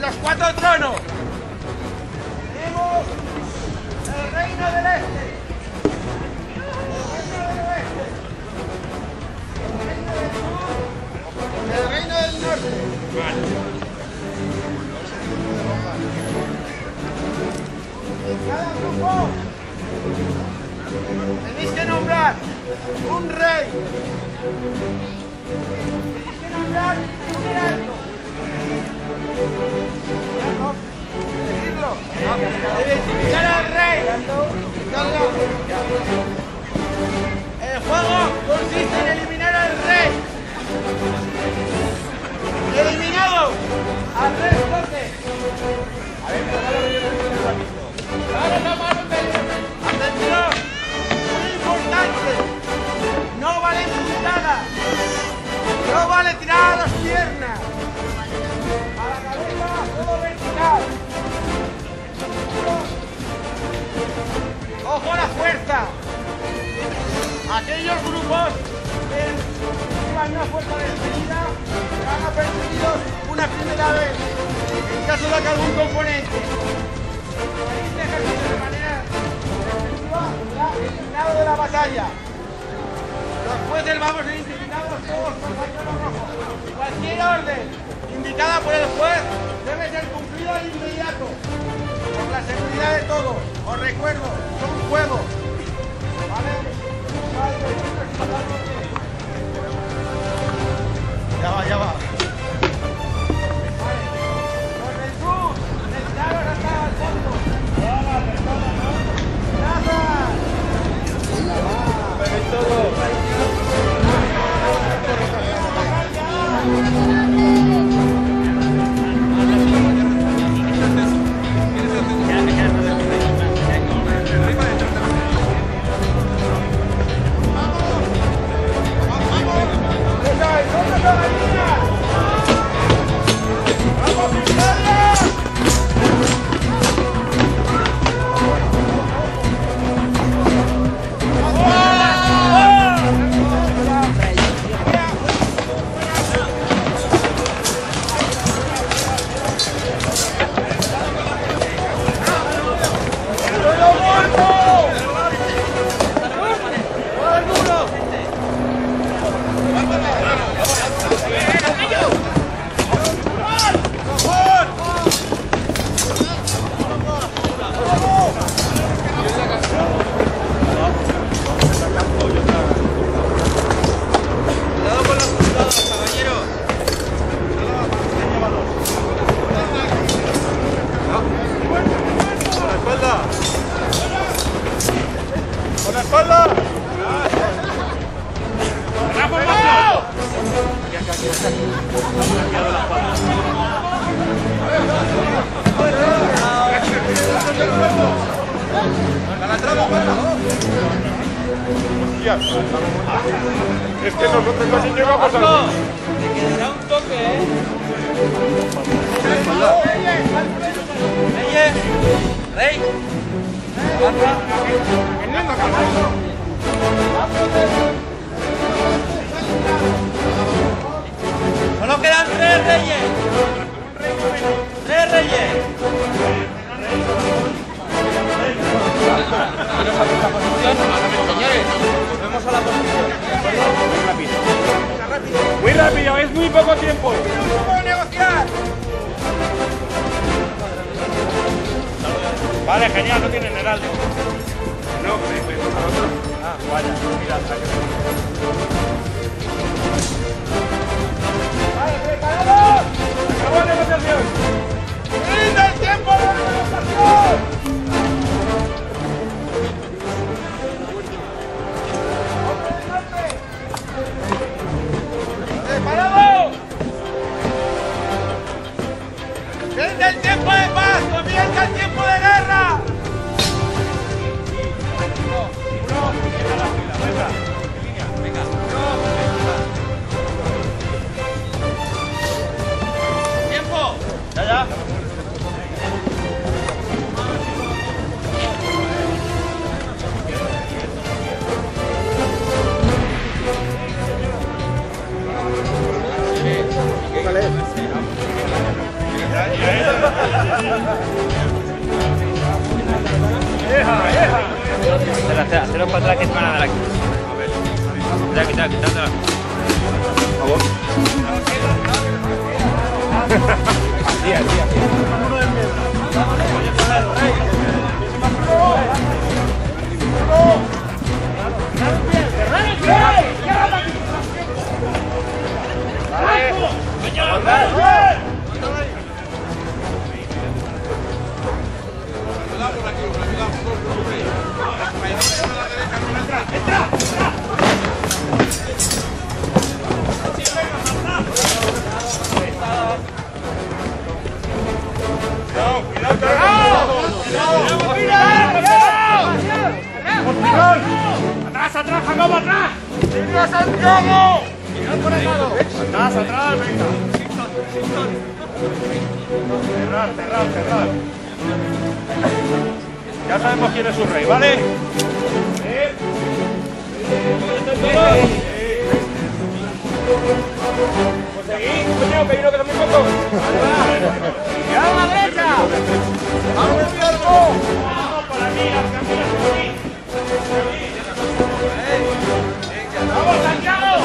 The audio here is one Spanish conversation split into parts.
los cuatro tronos. Tenemos el reino del este, el reino del oeste, el reino del norte. En cada grupo tenéis que nombrar un rey. Tenéis que nombrar un heraldo. Decirlo. Identificar al rey. El juego consiste en eliminar al rey. Eliminado al rey Jorge. Atención, muy importante. No vale puntada. No vale tirar a las piernas. A la cabeza, todo vertical. ¡Ojo a la fuerza! Aquellos grupos que llevan una fuerza despedida serán apercibidos una primera vez en caso de que algún componente este ejercicio de manera defensiva será eliminado de la batalla. Los jueces vamos a ser identificados todos por pañuelo rojo. Cualquier orden indicada por el juez debe ser cumplida de inmediato. Por la seguridad de todos, os recuerdo, son juegos. ¿Vale? Ya va, ya va. Vale. Los del sur, retiraros hasta el fondo. Gracias. Es que nosotros casi llegamos a... Te quedará un toque, ¿eh? Rey. Solo quedan 3 reyes. 3 reyes. Señores, volvemos a la posición. Muy rápido, es muy poco tiempo. ¡No puedo negociar! Vale, genial, no tienen heraldo. No, nosotros. Ah, vaya, mira, ¡Vale, preparados! acabó la negociación. ¡Fin del tiempo de la negociación! ¡Preparados! ¡Fin del tiempo de paz! ¡Comienza el tiempo de guerra! Venga. Quítala. Por favor. Así. ¡Atrás, Jacobo, atrás! ¡Venga, Santiago! ¡Mirad por el lado! ¡Atrás, venga! Cerrad. Ya sabemos quién es su rey, ¿vale? Pues seguid, coño, que hay uno que también poco. ¡Mirad a la derecha! ¡Vamos, izquierdo! ¡Vamos para mí, las caminas por aquí! ¡Vamos, Santiago!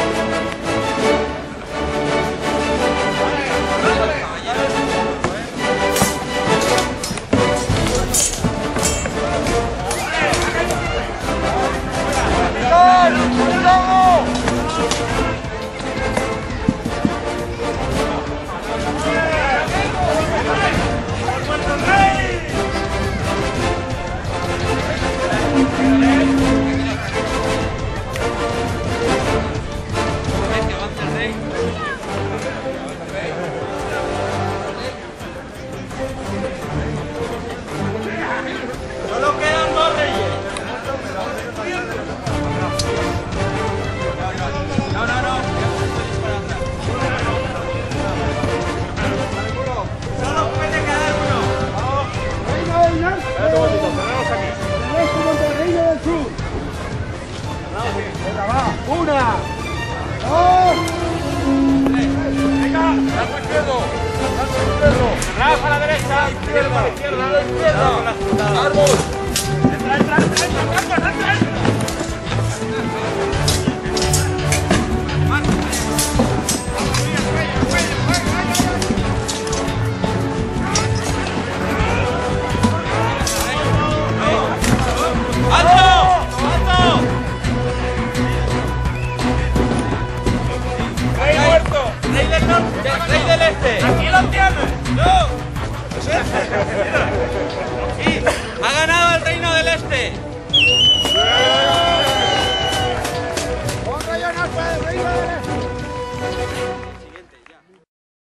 Solo quedan 2 reyes. Solo puede quedar uno. Reino del Norte. Espérate un momentito, cerramos aquí. El este contra el Reino del Sur. Venga, va. 1, 2. Venga, salgo izquierdo. Cerrad a la derecha. Izquierda para la izquierda. Árbol. Entra. ¡Alto! Rey muerto. ¡Rey del norte! ¡Rey del este! Aquí lo tienes. ¡No! ¡Sí! ¡Ha ganado!